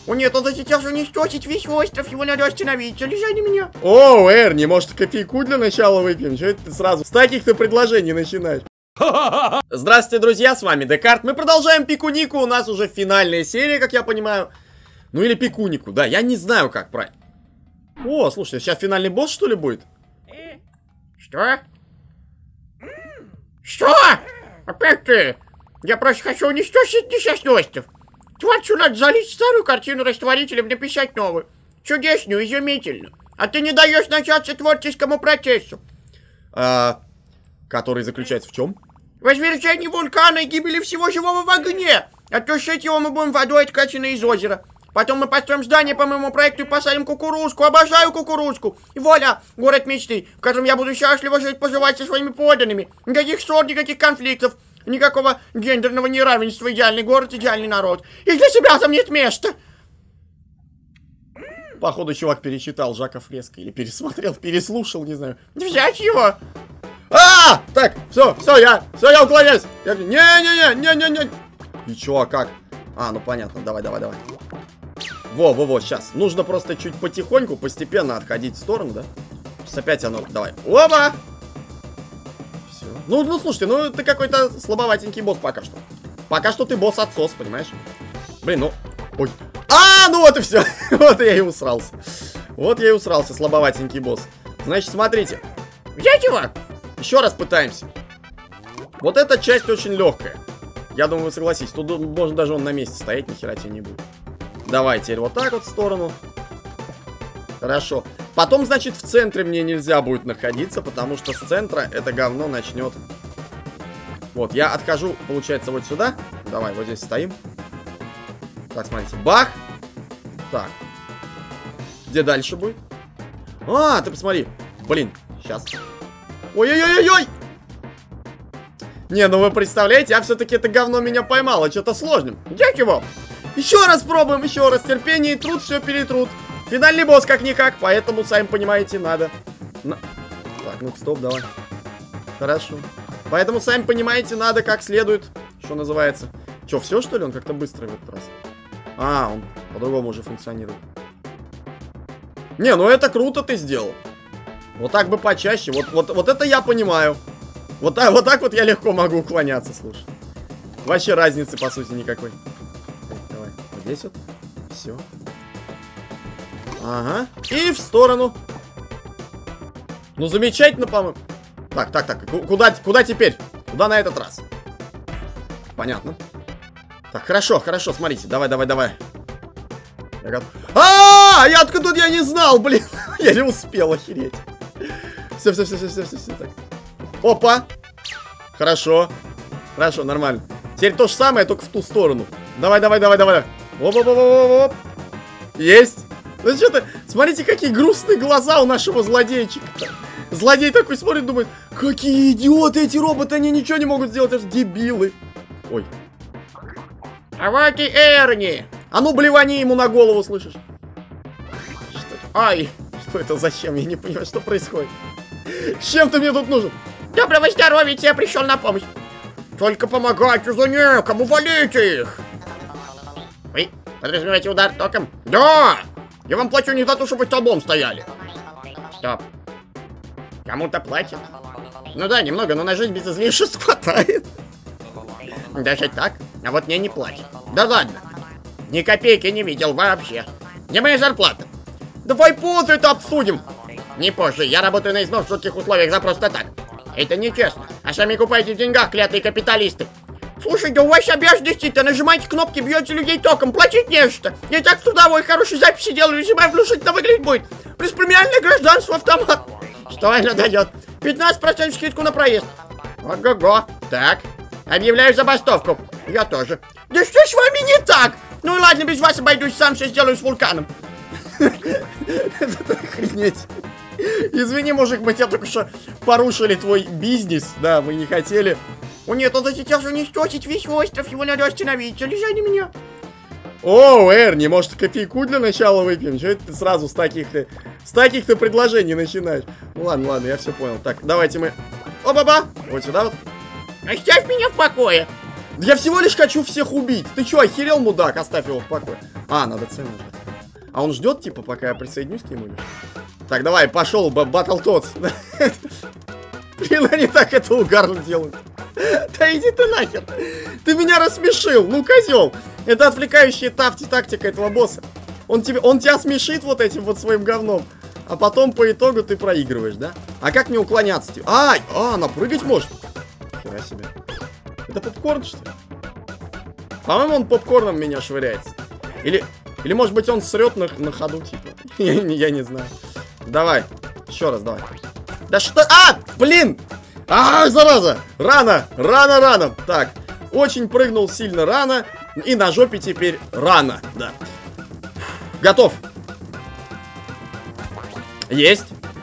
О нет, он сейчас уничтожит весь остров, его надо остановить. Залезай на меня. О, Эрни, может кофейку для начала выпьем? Чего это ты сразу с таких-то предложений начинаешь? Здравствуйте, друзья, с вами Декарт. Мы продолжаем Пикунику, у нас уже финальная серия, как я понимаю. Ну или Пикунику, да, я не знаю как правильно. О, слушай, сейчас финальный босс что ли будет? Что? Что? Опять ты? Я просто хочу уничтожить несчастный остров. Тварью надо залить старую картину растворителем, написать новую. Чудесную, изумительную. А ты не даешь начаться творческому процессу. Который заключается в чем? В извержении вулкана и гибели всего живого в огне. Отушить его мы будем водой, откачанной из озера. Потом мы построим здание по моему проекту и посадим кукурузку. Обожаю кукурузку. И вуаля, город мечты, в котором я буду счастливо жить, поживать со своими подданными. Никаких ссор, никаких конфликтов. Никакого гендерного неравенства. Идеальный город, идеальный народ. И для себя там нет места. Походу, чувак перечитал Жака Фреско. Или пересмотрел, переслушал, не знаю. Взять его. Так, все, я уклоняюсь. Не. И чё, как? Ну понятно, давай. Во, сейчас. Нужно просто чуть потихоньку, постепенно отходить в сторону, да? Сейчас опять оно, давай. Оба! Все. Ну, слушайте, ну ты какой-то слабоватенький босс пока что. Пока что ты босс-отсос, понимаешь? Блин, ну... Ой. Ну вот и все. Вот я и усрался. Слабоватенький босс. Значит, смотрите. Взять его! Еще раз пытаемся. Вот эта часть очень легкая. Я думаю, вы согласитесь. Тут можно даже он на месте стоять, ни хера тебе не будет. Давай теперь вот так вот в сторону. Хорошо. Потом, значит, в центре мне нельзя будет находиться, потому что с центра это говно начнет. Вот, я отхожу, получается, вот сюда. Давай, вот здесь стоим. Так, смотрите. Бах! Так. Где дальше будет? Ты посмотри. Блин, сейчас. Ой-ой-ой-ой-ой! Не, ну вы представляете, я все-таки это говно меня поймало. Что-то сложным. Взять его! Еще раз пробуем, еще раз. Терпение и труд все перетрут. Финальный босс как-никак, поэтому, сами понимаете, надо. Так, ну стоп, давай. Хорошо. Поэтому, сами понимаете, надо как следует. Что называется. Че, все что ли? Он как-то быстро в этот раз. Он по-другому уже функционирует. Не, ну это круто ты сделал. Вот так бы почаще. Вот это я понимаю. Вот так вот я легко могу уклоняться, слушай. Вообще разницы, по сути, никакой. Давай, вот здесь вот. Все. Ага. И в сторону. Ну, замечательно, по-моему. Так. Куда теперь? Куда на этот раз? Понятно. Так, хорошо, смотрите. Давай. Я готов. Я откуда я не знал, блин. Я не успел, охереть. Все. Так. Опа. Хорошо, нормально. Теперь то же самое, только в ту сторону. Давай. Оп. Есть. Ну что-то, смотрите, какие грустные глаза у нашего злодейчика-то. Злодей такой смотрит, думает, какие идиоты эти роботы, они ничего не могут сделать, это же дебилы. Ой. А вот и Эрни. А ну, блевани ему на голову, слышишь? Ай. Что это, зачем? Я не понимаю, что происходит. С чем ты мне тут нужен? Доброго здоровья, я пришел на помощь. Только помогайте за некому, валите их. Вы подразумеваете удар током? Да! Я вам плачу не за то, чтобы вы столбом стояли. Стоп. Кому-то платят? Ну да, немного, но на жизнь без излишеств хватает. Даже так? А вот мне не платят. Да ладно. Ни копейки не видел вообще. Где моя зарплата? Давай позже это обсудим. Не позже, я работаю на износ в жутких условиях за просто так. Это нечестно. А сами купаете в деньгах, клятые капиталисты. Слушай, да у вас обязанности-то нажимаете кнопки, бьете людей током, платить не что. Я так трудовой, хорошие записи делаю, резюме внушительно выглядеть будет. Плюс премиальное гражданство, автомат. Что это дает? 15% скидку на проезд. Ого-го. Так, объявляю забастовку. Я тоже. Да что с вами не так? Ну и ладно, без вас обойдусь, сам все сделаю с вулканом. Это охренеть. Извини, мужик, мы тебя только что порушили твой бизнес. Да, мы не хотели. О нет, он сейчас уничтожит весь остров, его надо остановить. Залезай на меня. О, Эрни, может кофейку для начала выпьем? Чего это ты сразу с таких-то предложений начинаешь? Ну ладно, я все понял. Так, давайте мы... Оба-ба! Вот сюда вот. Оставь меня в покое. Я всего лишь хочу всех убить. Ты чё, охерел, мудак? Оставь его в покое. А, надо цену ждать. А он ждет, типа, пока я присоединюсь к нему? Так, давай, пошел, Battletoads. Блин, они так это угарно делают. Да иди ты нахер. Ты меня рассмешил, ну, козел. Это отвлекающая тактика этого босса. Он тебя смешит вот этим вот своим говном. А потом по итогу ты проигрываешь, да? А как мне уклоняться? Она прыгать может. Хера себе. Это попкорн, что ли? По-моему, он попкорном меня швыряется. Или может быть, он срет на ходу, типа. Я не знаю. Давай. Еще раз, давай. Да что? Блин! Зараза! Рано. Так. Очень прыгнул сильно рано. И на жопе теперь рано. Да. Готов. Есть.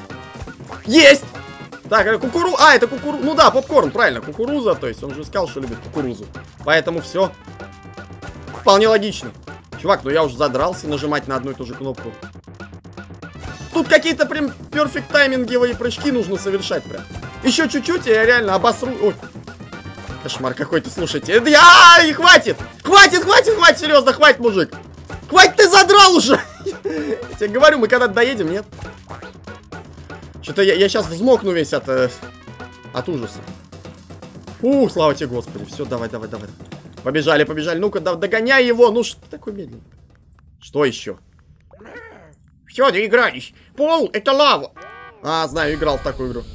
Так, это это кукуруза. Ну да, попкорн, правильно, кукуруза. То есть он же сказал, что любит кукурузу. Поэтому все вполне логично. Чувак, ну я уже задрался нажимать на одну и ту же кнопку. Тут какие-то прям перфект тайминговые прыжки нужно совершать прям. Еще чуть-чуть, и я реально обосру. Ой. Кошмар какой-то, слушайте. Хватит! Хватит, серьезно, хватит, мужик. Хватит, ты задрал уже! Я тебе говорю, мы когда-то доедем, нет? Что-то я сейчас взмокну весь от ужаса. Слава тебе, Господи. Все, давай. Побежали. Ну-ка, догоняй его. Ну, что такое медленно? Что еще? Все, доигрались. Пол, это лава. Знаю, играл в такую игру.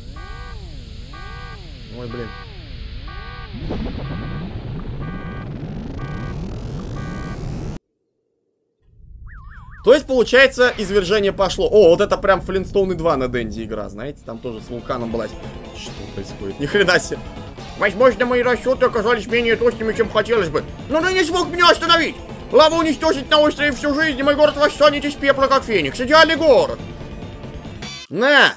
Ой, блин. То есть, получается, извержение пошло. Вот это прям Флинстоуны 2 на Денди игра, знаете? Там тоже с вулканом была. Что происходит? Ни хрена себе. Возможно, мои расчеты оказались менее точными, чем хотелось бы. Но ты не смог меня остановить. Лава уничтожить на острове всю жизнь, и мой город восстанет из пепла, как феникс. Идеальный город. На!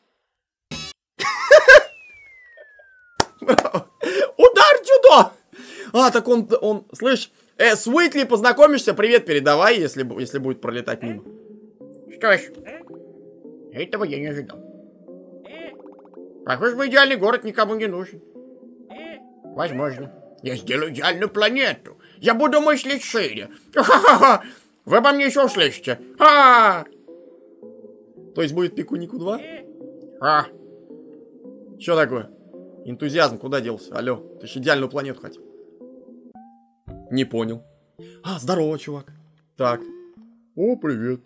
Удар дзюдо! Так он, слышь, с Уитли познакомишься, привет передавай, если будет пролетать мимо. Что ж, этого я не ожидал. Похоже, идеальный город никому не нужен. Возможно. Я сделаю идеальную планету. Я буду мыслить шире. Ха-ха-ха! Вы обо мне еще услышите. То есть будет Пикунику 2? Что такое? Энтузиазм куда делся? Алло, ты ж идеальную планету хотел. Не понял. Здорово, чувак. Так. О, привет.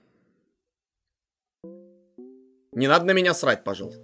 Не надо на меня срать, пожалуйста.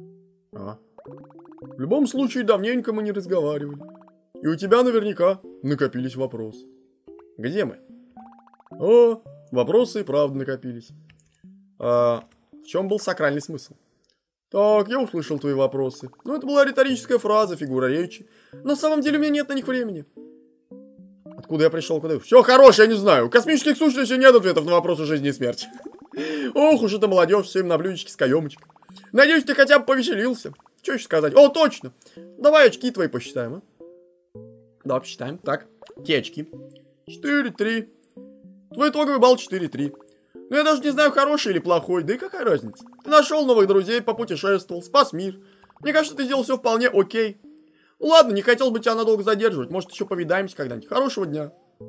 В любом случае, давненько мы не разговаривали. И у тебя наверняка накопились вопросы. Где мы? Вопросы и правда накопились. В чем был сакральный смысл? Так, я услышал твои вопросы. Это была риторическая фраза, фигура речи. На самом деле у меня нет на них времени. Откуда я пришел, куда? Все, хорош, я не знаю. У космических сущностей нет ответов на вопросы жизни и смерти. Ох уж это молодежь, всем на блюдечке с каемочкой. Надеюсь, ты хотя бы повеселился. Что еще сказать? Точно. Давай очки твои посчитаем, Да, посчитаем. Так, те очки. 4-3. Твой итоговый балл 4-3. Я даже не знаю, хороший или плохой, да и какая разница. Ты нашел новых друзей, попутешествовал, спас мир. Мне кажется, ты сделал все вполне окей. Ладно, не хотел бы тебя надолго задерживать. Может, еще повидаемся когда-нибудь. Хорошего дня.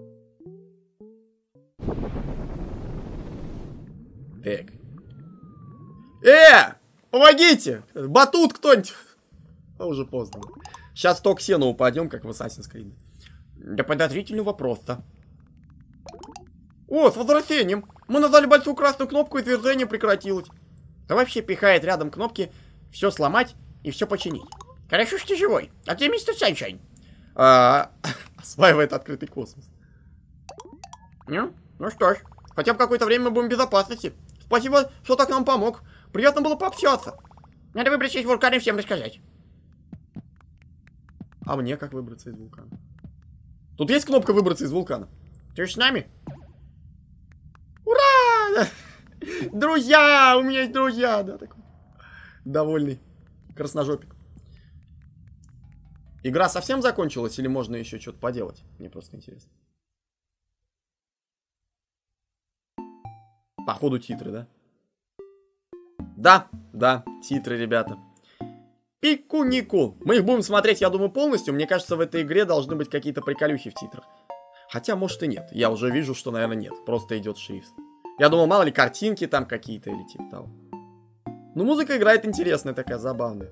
Так. Помогите! Батут кто-нибудь! Уже поздно. Сейчас только сено упадем, как в Assassin's Creed. Да подозрительный вопрос-то. С возвращением. Мы нажали большую красную кнопку, и движение прекратилось. Да вообще пихает рядом кнопки все сломать и все починить. Хорошо, что ты живой. А где мистер Саншайн? Осваивает открытый космос. Ну что ж, хотя бы какое-то время мы будем в безопасности. Спасибо, что так нам помог. Приятно было пообщаться. Надо выбраться из вулкана и всем рассказать. А мне как выбраться из вулкана? Тут есть кнопка выбраться из вулкана? Ты же с нами? Ура! Друзья! У меня есть друзья! Да, такой. Довольный. Красножопик. Игра совсем закончилась или можно еще что-то поделать? Мне просто интересно. Походу титры, да? Да, титры, ребята. Пику-нику. Мы их будем смотреть, я думаю, полностью. Мне кажется, в этой игре должны быть какие-то приколюхи в титрах. Хотя, может, и нет. Я уже вижу, что, наверное, нет. Просто идет шрифт. Я думал, мало ли, картинки там какие-то или типа того. Ну, музыка играет интересная такая, забавная.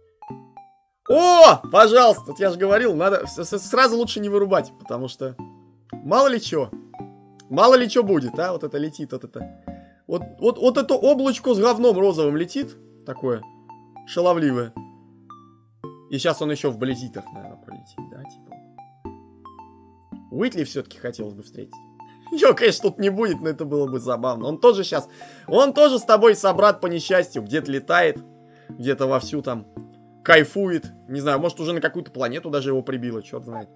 О, пожалуйста, вот я же говорил, надо сразу лучше не вырубать, потому что мало ли что будет, а, вот это летит, вот это. Вот это облачко с говном розовым летит, такое шаловливое. И сейчас он еще вблизи так, наверное, пролетит, да, типа. Уитли все-таки хотелось бы встретить. Его, конечно, тут не будет, но это было бы забавно. Он тоже с тобой собрат по несчастью, где-то летает, где-то вовсю там кайфует. Не знаю, может уже на какую-то планету даже его прибило, черт знает.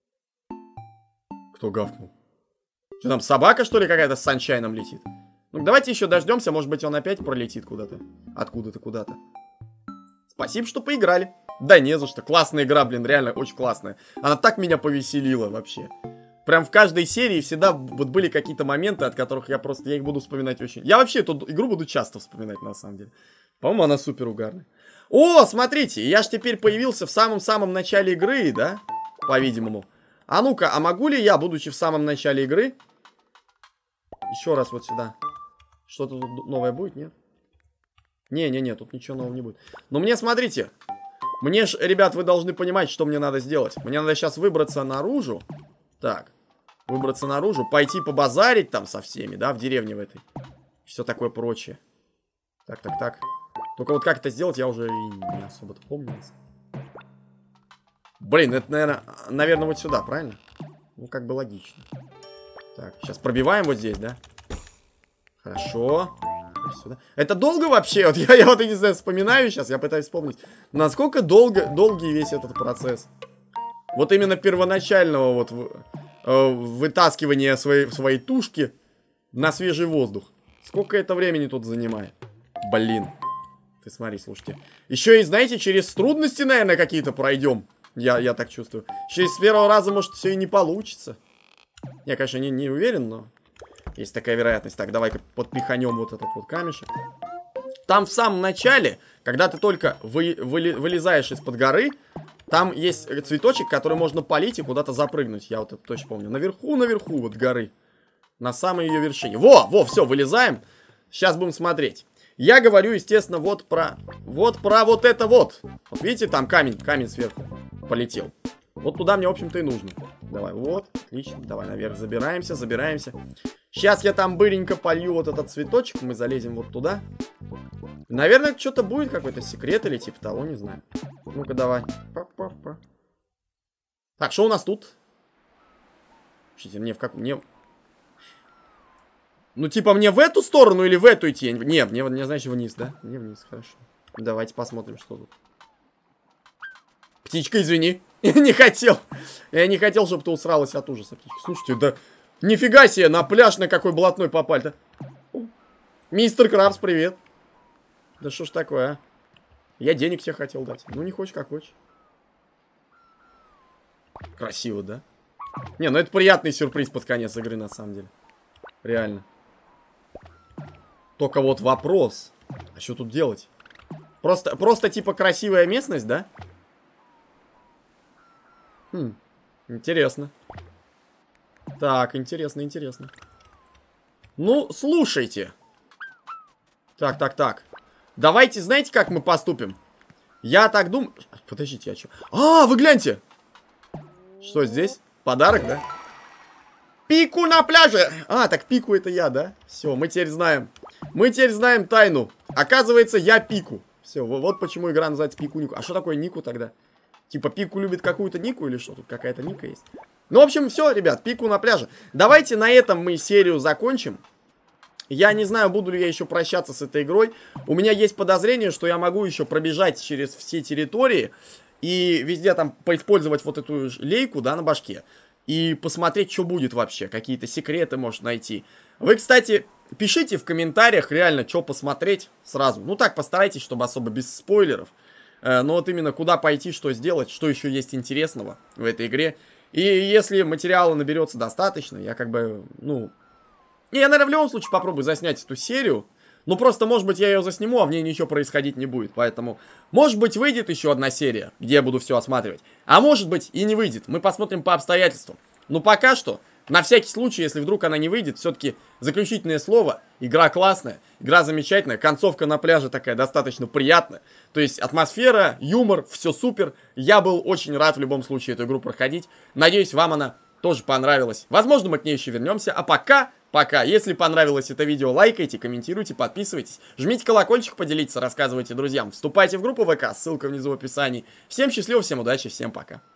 Кто гавкнул? Что там, собака, что ли, какая-то с санчайном летит? Ну, давайте еще дождемся, может быть, он опять пролетит куда-то. Откуда-то, куда-то. Спасибо, что поиграли. Да не за что. Классная игра, блин, реально очень классная. Она так меня повеселила вообще. Прям в каждой серии всегда вот были какие-то моменты, от которых я их буду вспоминать очень. Я вообще эту игру буду часто вспоминать, на самом деле. По-моему, она супер угарная. О, смотрите, я ж теперь появился в самом-самом начале игры, да? По-видимому. А ну-ка, а могу ли я, будучи в самом начале игры, еще раз вот сюда. Что-то тут новое будет, нет? Не-не-не, тут ничего нового не будет. Но мне, смотрите, мне ж, ребят, вы должны понимать, что мне надо сделать. Мне надо сейчас выбраться наружу. Так, выбраться наружу, пойти побазарить там со всеми, да, в деревне в этой. Все такое прочее. Так. Только вот как это сделать, я уже и не особо-то помню. Блин, это, наверное, вот сюда, правильно? Ну, как бы логично. Так, сейчас пробиваем вот здесь, да? Хорошо. Сюда. Это долго вообще? Вот я вот, не знаю, вспоминаю сейчас, я пытаюсь вспомнить, насколько долгий весь этот процесс. Вот именно первоначального вот вытаскивания своей тушки на свежий воздух. Сколько это времени тут занимает? Блин. Ты смотри, слушайте. Еще и, знаете, через трудности, наверное, какие-то пройдем. Я так чувствую. Через первого раза, может, все и не получится. Я, конечно, не уверен, но есть такая вероятность. Так, давай-ка подпиханем вот этот вот камешек. Там в самом начале, когда ты только вылезаешь из-под горы, там есть цветочек, который можно полить и куда-то запрыгнуть. Я вот это точно помню. Наверху вот горы. На самой ее вершине. Во, все, вылезаем. Сейчас будем смотреть. Я говорю, естественно, вот про вот это вот. Вот видите, там камень сверху полетел. Вот туда мне, в общем-то, и нужно. Давай, вот, отлично. Давай наверх забираемся. Сейчас я там быренько полью вот этот цветочек. Мы залезем вот туда. Наверное, что-то будет, какой-то секрет или типа того, не знаю. Ну-ка, давай. Так, что у нас тут? Мне... Ну, типа, мне в эту сторону или в эту идти? Нет, мне, значит, вниз, да? Мне вниз, хорошо. Давайте посмотрим, что тут. Птичка, извини. Я не хотел. Я не хотел, чтобы ты усралась от ужаса, птичка. Слушайте, да... Нифига себе, на пляж на какой блатной попали-то. Мистер Крабс, привет. Да что ж такое, а? Я денег тебе хотел дать. Ну, не хочешь, как хочешь. Красиво, да? Не, ну это приятный сюрприз под конец игры, на самом деле. Реально. Только вот вопрос. А что тут делать? Просто типа красивая местность, да? Интересно. Так, интересно. Ну, слушайте. Так. Давайте, знаете, как мы поступим? Я так думаю... Подождите, а что? А, вы гляньте! Что здесь? Подарок, да? Пику на пляже! А, так Пику это я, да? Все, мы теперь знаем. Мы теперь знаем тайну. Оказывается, я Пику. Все, вот почему игра называется Пику-Нику. А что такое Нику тогда? Типа Пику любит какую-то Нику или что? Тут какая-то Ника есть. Ну, в общем, все, ребят, Пику на пляже. Давайте на этом мы серию закончим. Я не знаю, буду ли я еще прощаться с этой игрой. У меня есть подозрение, что я могу еще пробежать через все территории и везде там поиспользовать вот эту лейку, да, на башке. И посмотреть, что будет вообще. Какие-то секреты, может, найти. Вы, кстати, пишите в комментариях реально, что посмотреть сразу. Ну так, постарайтесь, чтобы особо без спойлеров. Но вот именно куда пойти, что сделать, что еще есть интересного в этой игре. И если материала наберется достаточно, я как бы, ну... Я, наверное, в любом случае попробую заснять эту серию. Ну, просто, может быть, я ее засниму, а в ней ничего происходить не будет. Поэтому, может быть, выйдет еще одна серия, где я буду все осматривать. А может быть, и не выйдет. Мы посмотрим по обстоятельствам. Но пока что, на всякий случай, если вдруг она не выйдет, все-таки заключительное слово. Игра классная, игра замечательная, концовка на пляже такая достаточно приятная. То есть атмосфера, юмор, все супер. Я был очень рад в любом случае эту игру проходить. Надеюсь, вам она тоже понравилась. Возможно, мы к ней еще вернемся. А пока, если понравилось это видео, лайкайте, комментируйте, подписывайтесь. Жмите колокольчик, поделитесь, рассказывайте друзьям. Вступайте в группу ВК, ссылка внизу в описании. Всем счастливо, всем удачи, всем пока.